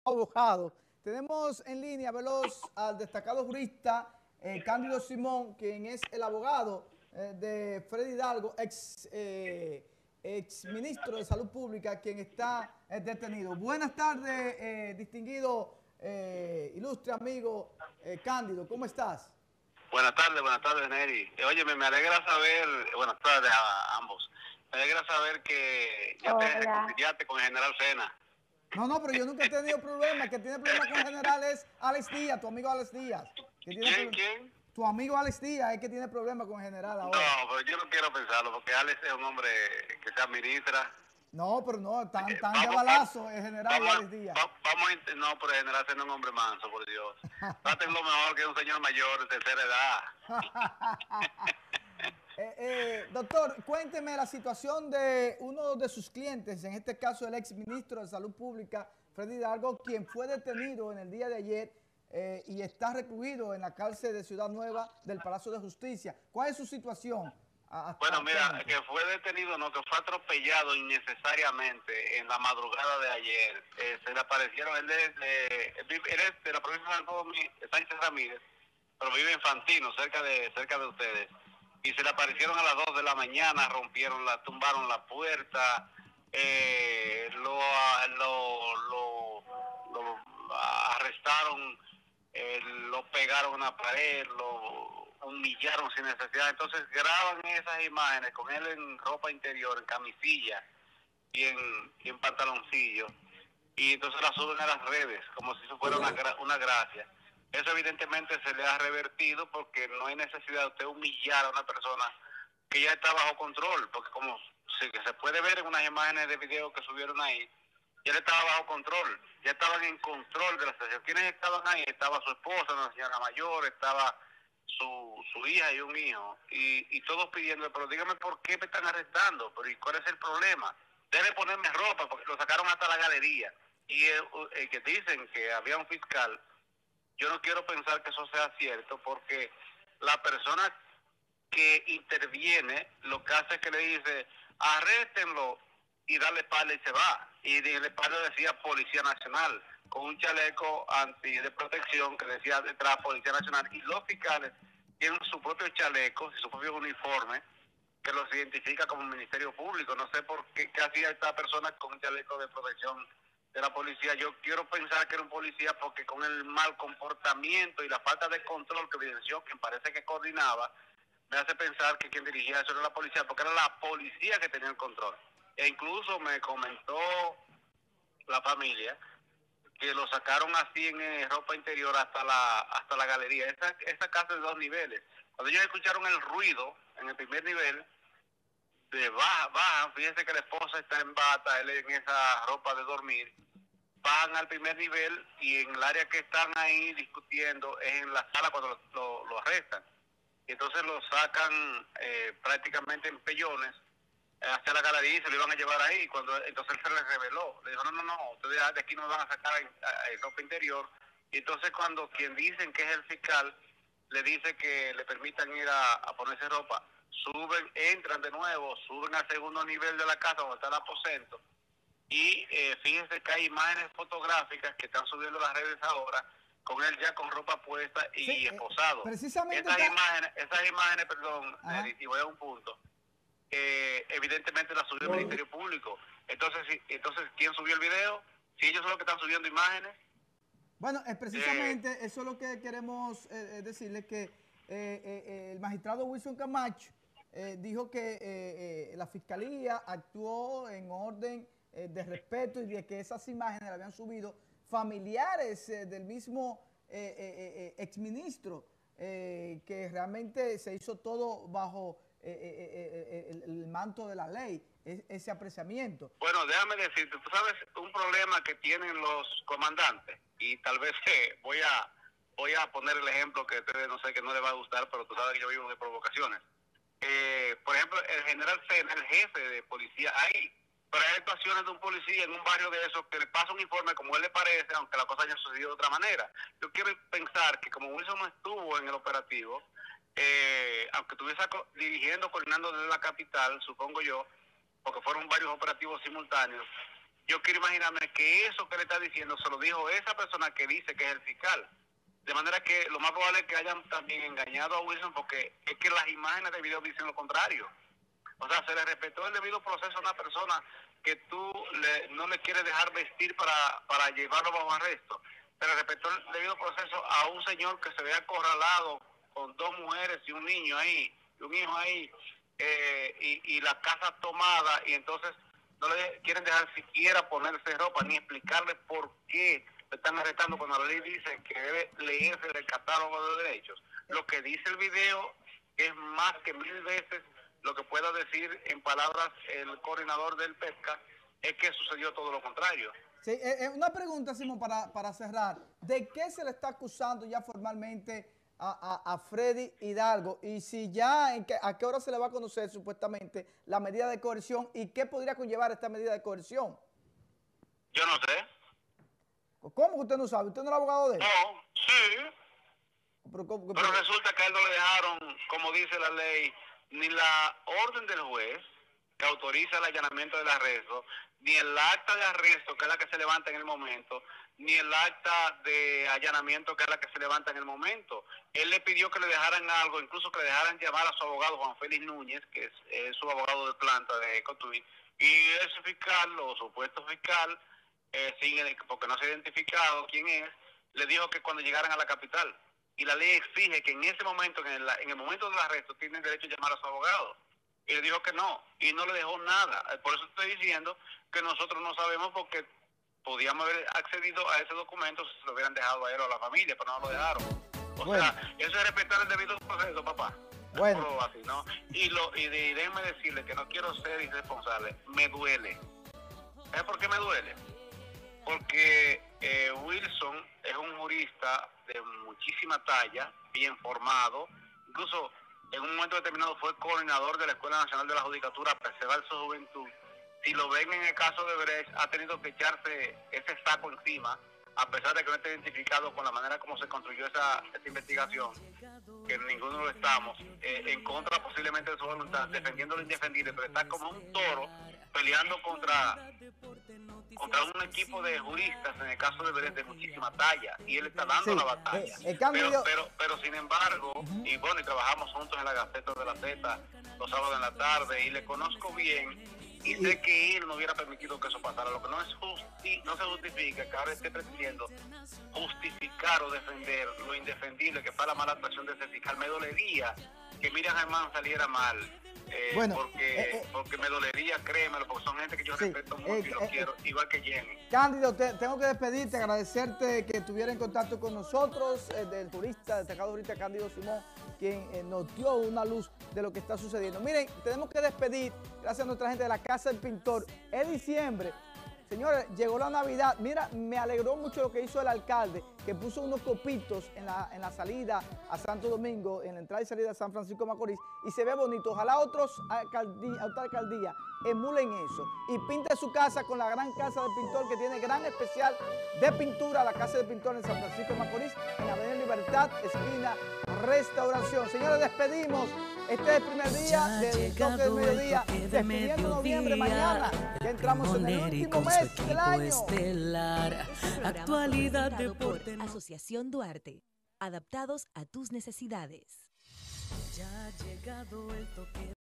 abogado. Tenemos en línea, veloz, al destacado jurista Cándido Simón, quien es el abogado de Freddy Hidalgo, ex ministro de Salud Pública, quien está detenido. Buenas tardes, distinguido, ilustre amigo Cándido, ¿cómo estás? Buenas tardes, Neri. Oye, me alegra saber, buenas tardes a ambos. Me alegra saber que ya te reconciliaste con el general Sena. No, pero yo nunca he tenido problemas. El que tiene problemas con el general es Alex Díaz, tu amigo Alex Díaz. ¿Quién? Tu amigo Alex Díaz es que tiene problemas con el general ahora. No, pero yo no quiero pensarlo, porque Alex es un hombre que se administra. No, pero no, tan de balazo el general Alex Díaz. No, pero el general Sena es un hombre manso, por Dios. Traten lo mejor que un señor mayor de tercera edad. Doctor, cuénteme la situación de uno de sus clientes, en este caso el ex ministro de Salud Pública, Freddy Hidalgo, quien fue detenido en el día de ayer y está recluido en la cárcel de Ciudad Nueva del Palacio de Justicia. ¿Cuál es su situación? Bueno, mira, que fue detenido, no, que fue atropellado innecesariamente en la madrugada de ayer. Se le aparecieron, él es de la provincia de Santo Domingo, Sánchez Ramírez, pero vive en Fantino, cerca de ustedes. Y se le aparecieron a las 2 de la mañana, tumbaron la puerta, lo arrestaron, lo pegaron a una pared, lo humillaron sin necesidad. Entonces graban esas imágenes con él en ropa interior, en camisilla y en pantaloncillo, y entonces la suben a las redes como si eso fuera una gracia. Eso evidentemente se le ha revertido, porque no hay necesidad de usted humillar a una persona que ya está bajo control, porque como se puede ver en unas imágenes de video que subieron ahí, ya él estaba bajo control, ya estaban en control de la situación. ¿Quiénes estaban ahí? Estaba su esposa, una señora mayor, estaba su hija y un hijo, y todos pidiendo, pero dígame por qué me están arrestando, pero ¿y cuál es el problema? Debe ponerme ropa, porque lo sacaron hasta la galería. Y que dicen que había un fiscal, yo no quiero pensar que eso sea cierto, porque la persona que interviene lo que hace es que le dice, arréstenlo, y darle espalda y se va. Y de espalda decía Policía Nacional, con un chaleco de protección que decía detrás Policía Nacional. Y los fiscales tienen su propio chaleco y su propio uniforme que los identifica como Ministerio Público. No sé por qué hacía esta persona con un chaleco de protección de la policía. Yo quiero pensar que era un policía, porque con el mal comportamiento y la falta de control que evidenció, quien parece que coordinaba, me hace pensar que quien dirigía eso era la policía, porque era la policía que tenía el control. E incluso me comentó la familia que lo sacaron así en ropa interior hasta la galería. Esa casa de 2 niveles. Cuando ellos escucharon el ruido en el primer nivel, bajan, fíjense que la esposa está en bata, él en esa ropa de dormir, bajan al primer nivel, y en el área que están ahí discutiendo es en la sala cuando lo arrestan. Y entonces lo sacan prácticamente en pellones hacia la galería, y se lo iban a llevar ahí. Entonces él se les reveló, le dijo, no, ustedes de aquí no van a sacar en ropa interior. Y entonces cuando quien dicen que es el fiscal le dice que le permitan ir a ponerse ropa, entran de nuevo, suben al segundo nivel de la casa donde está el aposento, y fíjense que hay imágenes fotográficas que están subiendo las redes ahora, con él ya con ropa puesta y sí, esposado. Precisamente esas imágenes, perdón, y voy a un punto, evidentemente la subió el Ministerio Público. Entonces, ¿quién subió el video? Si ellos son los que están subiendo imágenes. Bueno, precisamente eso es lo que queremos decirle, que el magistrado Wilson Camacho dijo que la fiscalía actuó en orden de respeto, y de que esas imágenes las habían subido familiares del mismo exministro, que realmente se hizo todo bajo el manto de la ley, ese apreciamiento. Bueno, déjame decirte, tú sabes un problema que tienen los comandantes, y tal vez voy a poner el ejemplo que a ustedes no sé, que no les va a gustar, pero tú sabes que yo vivo de provocaciones. Por ejemplo, el general Sena, el jefe de policía, ahí, pero hay actuaciones de un policía en un barrio de esos que le pasa un informe como él le parece, aunque la cosa haya sucedido de otra manera. Yo quiero pensar que como Wilson no estuvo en el operativo, aunque estuviese coordinando desde la capital, supongo yo, porque fueron varios operativos simultáneos, yo quiero imaginarme que eso que le está diciendo se lo dijo esa persona que dice que es el fiscal. De manera que lo más probable es que hayan también engañado a Wilson, porque es que las imágenes de video dicen lo contrario. O sea, se le respetó el debido proceso a una persona que tú no le quieres dejar vestir para llevarlo bajo arresto. Se le respetó el debido proceso a un señor que se ve acorralado con 2 mujeres y un niño ahí, y un hijo ahí, y la casa tomada, y entonces no le quieren dejar siquiera ponerse ropa ni explicarle por qué le están arrestando cuando la ley dice que debe leerse el catálogo de derechos. Lo que dice el video es más que 1000 veces lo que pueda decir en palabras el coordinador del PEPCA, es que sucedió todo lo contrario. Sí, una pregunta, Simón, para cerrar. ¿De qué se le está acusando ya formalmente a Freddy Hidalgo? Y si ya, ¿a qué hora se le va a conocer supuestamente la medida de coerción? ¿Y qué podría conllevar esta medida de coerción? Yo no sé. ¿Cómo que usted no sabe? ¿Usted no es el abogado de él? No, sí. Pero resulta que a él no le dejaron, como dice la ley, ni la orden del juez que autoriza el allanamiento del arresto, ni el acta de arresto, que es la que se levanta en el momento, ni el acta de allanamiento, que es la que se levanta en el momento. Él le pidió que le dejaran algo, incluso que le dejaran llamar a su abogado Juan Félix Núñez, que es su abogado de planta de Cotuí, y ese fiscal, o supuesto fiscal, porque no se ha identificado quién es, le dijo que cuando llegaran a la capital. Y la ley exige que en ese momento, en el momento del arresto, tienen derecho a llamar a su abogado. Y le dijo que no, y no le dejó nada. Por eso estoy diciendo que nosotros no sabemos, porque podíamos haber accedido a ese documento si se lo hubieran dejado a él o a la familia, pero no lo dejaron. O sea, eso es respetar el debido proceso, papá. Bueno. Así, ¿no? Y déjenme decirle que no quiero ser irresponsable. Me duele. ¿Sabes por qué me duele? Porque Wilson es un jurista de muchísima talla, bien formado, incluso en un momento determinado fue coordinador de la Escuela Nacional de la Judicatura, a preservar su juventud. Si lo ven en el caso de Brecht, ha tenido que echarse ese saco encima, a pesar de que no está identificado con la manera como se construyó esa investigación, que ninguno lo estamos, en contra posiblemente de su voluntad, defendiendo lo indefendible, pero está como un toro peleando contra un equipo de juristas, en el caso de Brecht, de muchísima talla, y él está dando la batalla. Pero sin embargo, y bueno, y trabajamos juntos en la Gaceta de la Z los sábados en la tarde, y le conozco bien, y sé que él no hubiera permitido que eso pasara. Lo que no se justifica que ahora esté pretendiendo justificar o defender lo indefendible, que fue la mala actuación de ese fiscal. Me dolería que Miriam Germán saliera mal, porque me dolería, créemelo, porque son gente que yo respeto mucho y lo quiero, igual que Jenny. Cándido, tengo que despedirte, agradecerte que estuviera en contacto con nosotros, del jurista, destacado jurista Cándido Simón, quien nos dio una luz de lo que está sucediendo. Miren, tenemos que despedir, gracias a nuestra gente de la Casa del Pintor. Es diciembre. Señores, llegó la Navidad. Mira, me alegró mucho lo que hizo el alcalde, que puso unos copitos en la salida a Santo Domingo, en la entrada y salida a San Francisco de Macorís, y se ve bonito. Ojalá otras alcaldías emulen eso y pinte su casa con la gran Casa del Pintor, que tiene gran especial de pintura, la Casa del Pintor en San Francisco de Macorís, en la Avenida Libertad, esquina Restauración. Señores, despedimos. Este es el primer día del toque del mediodía, despidiendo noviembre. Mañana ya entramos en el último mes del año. Actualidad Deporte. Asociación Duarte, adaptados a tus necesidades. Ya ha llegado el toque.